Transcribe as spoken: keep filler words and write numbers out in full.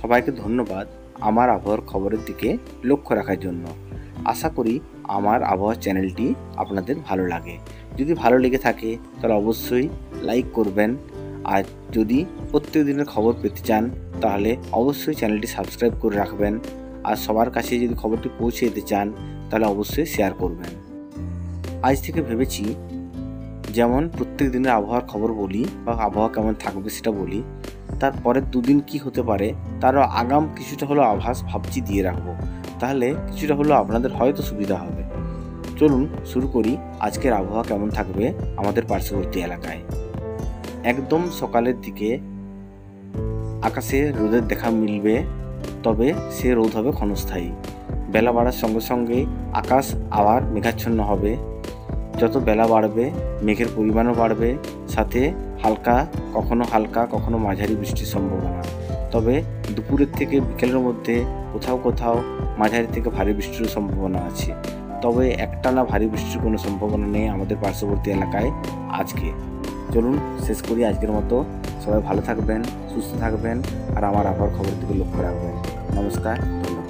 সবাইকে ধন্যবাদ আমার আবহাওয়ার খবরের দিকে লক্ষ্য রাখার জন্য। আশা করি আমার আবহাওয়া চ্যানেলটি আপনাদের ভালো লাগে। যদি ভালো লেগে থাকে তাহলে অবশ্যই লাইক করবেন। আর যদি প্রত্যেক দিনের খবর পেতে চান তাহলে অবশ্যই চ্যানেলটি সাবস্ক্রাইব করে রাখবেন। আর সবার কাছে যদি খবরটি পৌঁছে দিতে চান তাহলে অবশ্যই শেয়ার করবেন। আজ থেকে ভেবেছি যেমন প্রত্যেক দিনের আবহাওয়ার খবর বলি বা আবহাওয়া কেমন থাকবে সেটা বলি, তারপরের দুদিন কি হতে পারে তারও আগাম কিছুটা হলো আভাস ভাবছি দিয়ে রাখবো। তাহলে কিছুটা হলো আপনাদের হয়তো সুবিধা হবে। চলুন শুরু করি আজকের আবহাওয়া কেমন থাকবে আমাদের পার্শ্ববর্তী এলাকায়। একদম সকালের দিকে আকাশে রোদের দেখা মিলবে, তবে সে রোদ হবে ক্ষণস্থায়ী। বেলা বাড়ার সঙ্গে সঙ্গে আকাশ আবার মেঘাচ্ছন্ন হবে। যত বেলা বাড়বে মেঘের পরিমাণও বাড়বে, সাথে হালকা কখনো হালকা কখনো মাঝারি বৃষ্টির সম্ভাবনা। তবে দুপুরের থেকে বিকেলের মধ্যে কোথাও কোথাও মাঝারি থেকে ভারী বৃষ্টির সম্ভাবনা আছে। তবে একটানা ভারী বৃষ্টির কোনো সম্ভাবনা নেই আমাদের পার্শ্ববর্তী এলাকায় আজকে। চলুন শেষ করি আজকের মতো। সবাই ভালো থাকবেন, সুস্থ থাকবেন আর আমার আবহাওয়ার খবরের দিকে লক্ষ্য রাখবেন। নমস্কার, ধন্যবাদ।